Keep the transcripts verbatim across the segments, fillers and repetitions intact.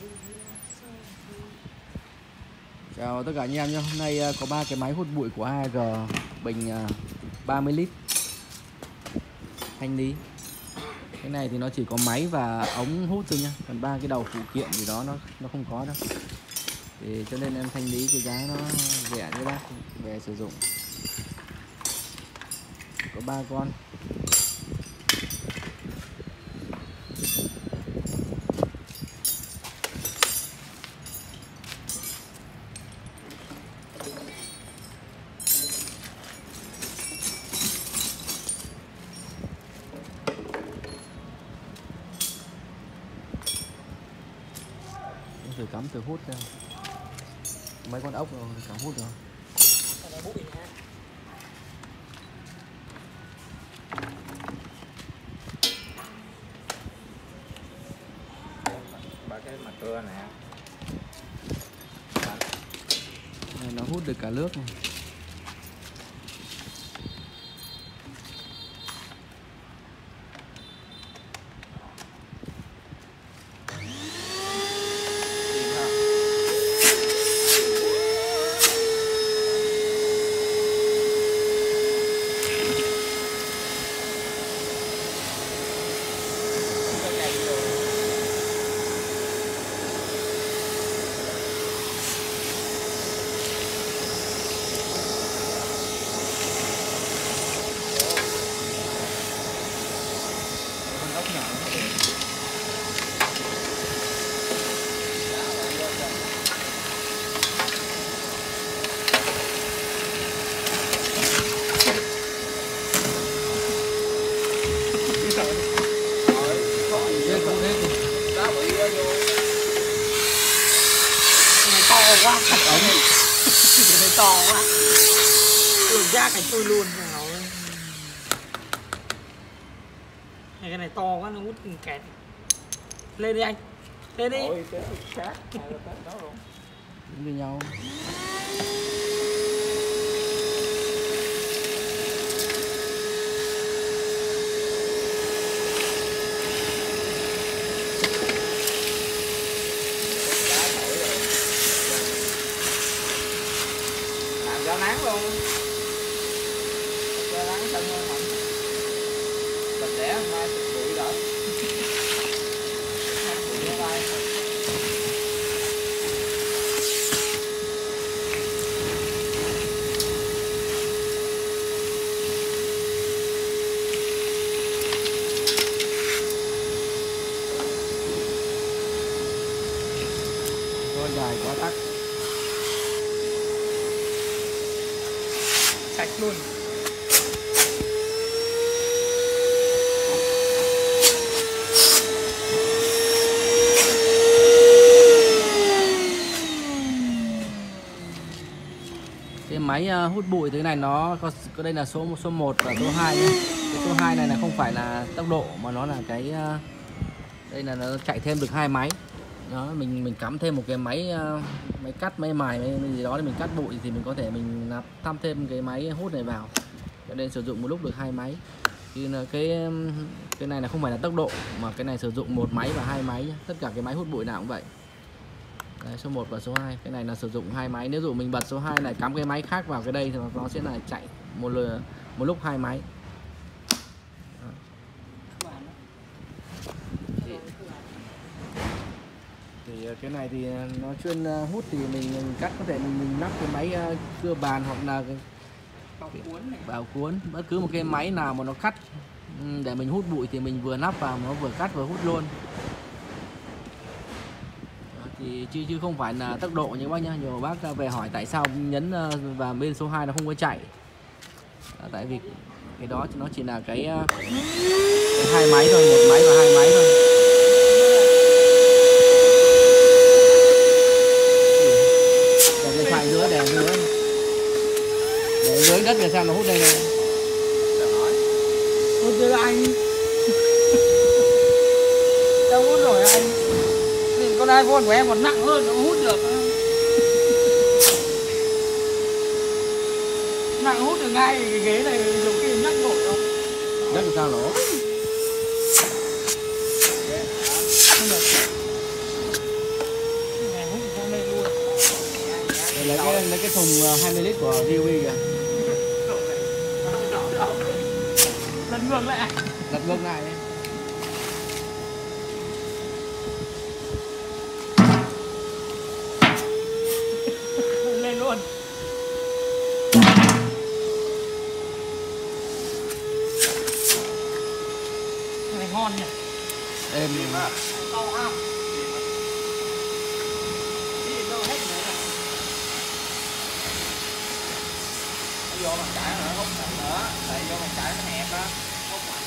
Chào tất cả anh em nhé. Hôm nay có ba cái máy hút bụi của a giê bình ba mươi lít thanh lý. Cái này thì nó chỉ có máy và ống hút thôi nhá, còn ba cái đầu phụ kiện gì đó nó nó không có đâu. Thì cho nên em thanh lý cái giá nó rẻ như bác về sử dụng. Có ba con. Thử cắm thử hút ra. Mấy con ốc rồi cắm hút rồi. Ba cái mặt cưa nè. Này, nó hút được cả nước này. Quá cắt ống cái này to quá, đường ra cái tôi luôn nào ấy. Cái này to quá nó hút kẹt. Lên đi anh, lên đi. Ôi, cái sát đó luôn. Đứng với nhau. Ra nắng luôn, ra nắng sân luôn không, sạch sẽ mai bụi đỡ, bụi ra tay. Rồi dài quá tắc. Sạch luôn. Cái máy hút bụi thế này nó có, có đây là số số một và số hai nhé. Cái số hai này là không phải là tốc độ mà nó là cái đây là nó chạy thêm được hai máy. Đó, mình mình cắm thêm một cái máy máy cắt máy mài máy gì đó để mình cắt bụi thì mình có thể mình nạp thăm thêm cái máy hút này vào. Cho nên sử dụng một lúc được hai máy. Thì là cái cái này là không phải là tốc độ mà cái này sử dụng một máy và hai máy nhé. Tất cả cái máy hút bụi nào cũng vậy. Đấy, số một và số hai. Cái này là sử dụng hai máy. Nếu dụ mình bật số hai này cắm cái máy khác vào cái đây thì nó sẽ là chạy một một lúc hai máy. Thì cái này thì nó chuyên hút thì mình cắt có thể mình, mình lắp cái máy cưa bàn hoặc là cái Bảo cuốn này. bảo cuốn, bất cứ một cái máy nào mà nó cắt để mình hút bụi thì mình vừa lắp vào nó vừa cắt vừa hút luôn. Đó, thì chứ chứ không phải là tốc độ như bác nhá. Nhiều bác về hỏi tại sao nhấn vào bên số hai nó không có chạy. Đó, tại vì cái đó nó chỉ là cái, cái hai máy thôi, một máy và hai máy thôi. Để phải dưới để dưới để dưới đất để sao nó hút đây này. Hút được anh. Đâu hút rồi anh. Thì con iPhone của em còn nặng hơn nó hút được. Nặng hút được ngay cái ghế này giống cái nhắc nổi không? Nhắc làm sao nổ? thùng à, hai mươi lít của rờ bê kìa. Lật ngược lại. Lật ngược lại đấy. Lên luôn. Cái này ngon nhỉ. Êm mà To không? Đi đâu hết rồi này. nó vô bàn chải nữa hút mạnh nữa, tại vô bàn chải nó hẹp á, hút mạnh.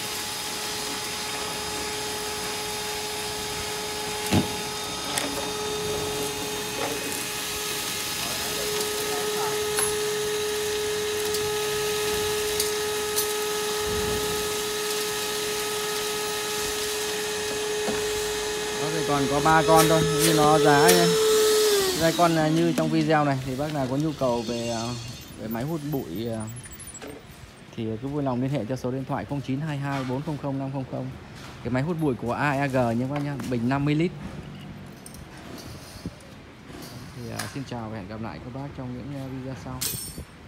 Đó thì còn có ba con thôi, như nó giá nhé. Đây con là như trong video này thì bác nào có nhu cầu về về máy hút bụi thì cứ vui lòng liên hệ cho số điện thoại không chín hai hai bốn không không năm không không. Cái máy hút bụi của a e giê nhé các nhá, bình năm mươi lít. Thì uh, xin chào và hẹn gặp lại các bác trong những video sau.